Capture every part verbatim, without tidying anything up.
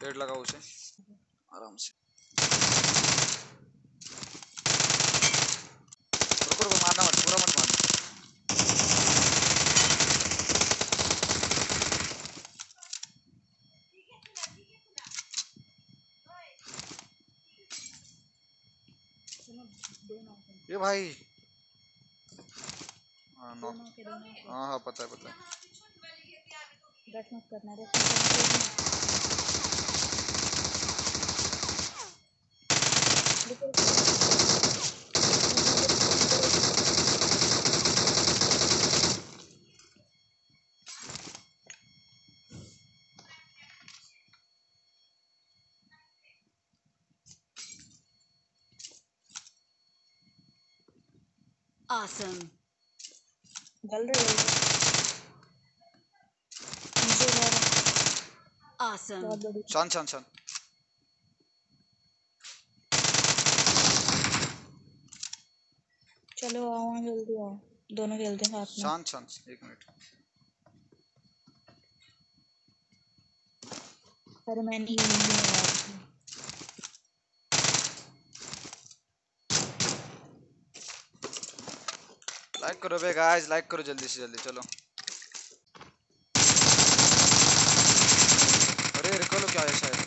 पेड़ लगाओ उसे आराम से। रुको रुको, मारना मत, पूरा मत मारना। ये भाई हाँ नॉक, हाँ हाँ पता है पता है। रश मत करना, रश मत Awesome. जल रहे जल रहे नीचे जा रहा। Awesome. बहुत बड़ी शांत शांत शांत। चलो आओ जल्दी आओ, दोनों खेलते हैं साथ में। शांत शांत एक मिनट। अरे मैंने ही नहीं लगाया। लाइक करो बे गाइस, लाइक करो जल्दी से जल्दी, चलो। अरे रिकॉलो क्या है शायद,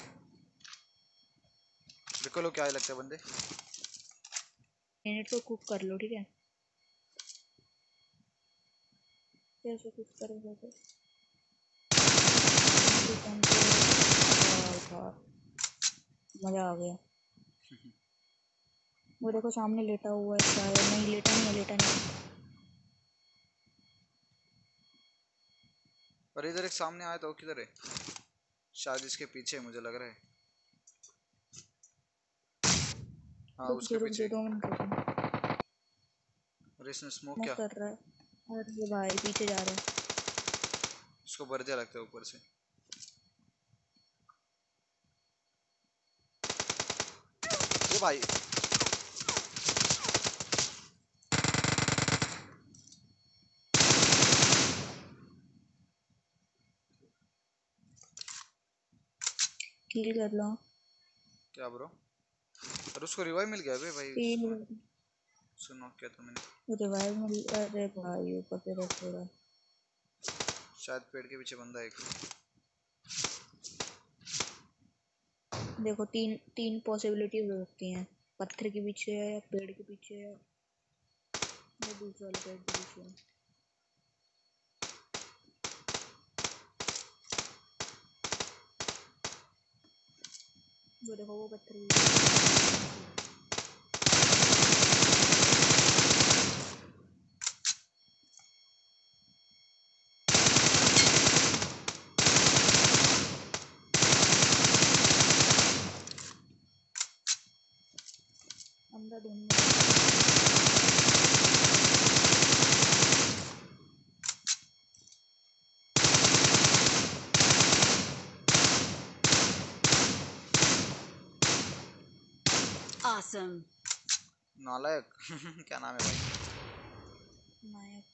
रिकॉलो क्या है लगता है बंदे। मिनट को कुक कर लो ठीक है, कैसे कुक करोगे तो मजा आ गया। वो देखो सामने लेटा हुआ है शायद, नहीं लेटा नहीं है, लेटा नहीं है। अरे इधर एक सामने आया था, वो किधर है? शायद इसके पीछे मुझे लग रहा है। हाँ रुक उसके जा रुक पीछे। जा, दो मिनट रुक। अरे इसने स्मोक स्मोक क्या, कर रहा है। अरे भाई पीछे जा रहा है। उसको बर्जा लगता है ऊपर से। ये भाई किल कर लो। क्या ब्रो? अरे उसको रिवाइव मिल गया बे भाई, तीन उसको नॉक किया था मैंने। रिवाइव मिल। अरे भाई ऊपर पे रख हो रहा। शायद पेड़ के पीछे बंदा एक। देखो तीन तीन पॉसिबिलिटीज हो सकती हैं, पत्थर के पीछे है या पेड़ के पीछे है या दूसरे वाले पेड़ के पीछे है। वो देखो वो पत्थर के पीछे। अंदर ढूंढने Awesome. नालायक क्या नाम है भाई? नायक।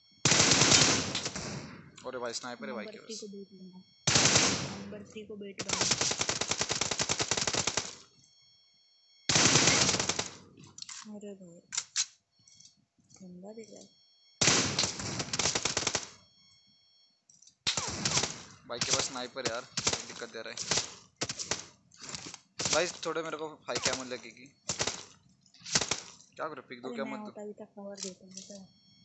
अरे भाई स्नाइपर है भाई नंबर के थ्री पास। को बेट बना, नंबर थ्री को बेट बना। अरे भाई बंदा दिख रहा है। भाई के पास स्नाइपर है यार, दिक्कत दे रहा है भाई। थोड़े मेरे को हाई कैमल लगेगी, क्या करो, पिक दो अरे क्या मैं मत दो? होता अभी तक कवर देता हूँ पता है।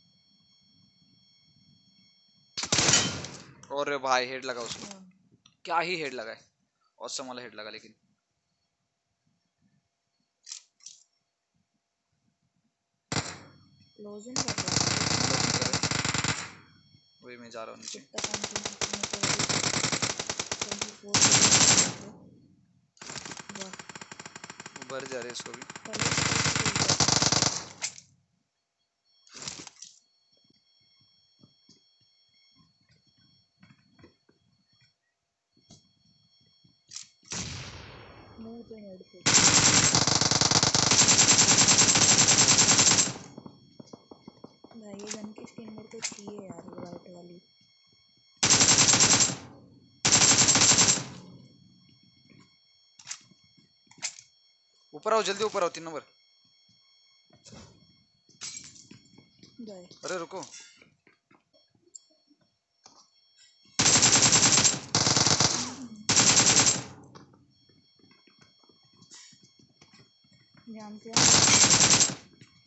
और भाई हेड लगा उसको, हाँ, क्या ही हेड लगा है, ऑसम वाला हेड लगा। लेकिन क्लोजन कर रहा वही मैं जा रहा हूँ नीचे। कितना काम करना भर जा रहे इसको भी। मुंह पे हेड पे। भाई ये गन की स्किन मेरे को चाहिए यार, ये वाइट वाली। ऊपर आओ जल्दी, ऊपर आओ तीन नंबर। गए। अरे रुको, जानते हैं।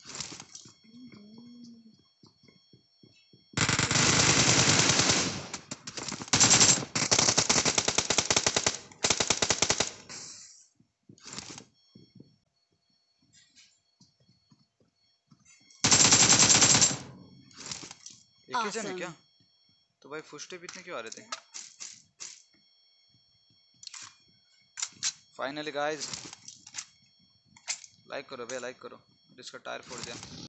एक ही जन है Awesome. क्या? तो भाई फुटस्टेप इतने क्यों आ रहे थे? फाइनली गाइस, लाइक करो भैया, लाइक करो, जिसका टायर फोड़ दिया।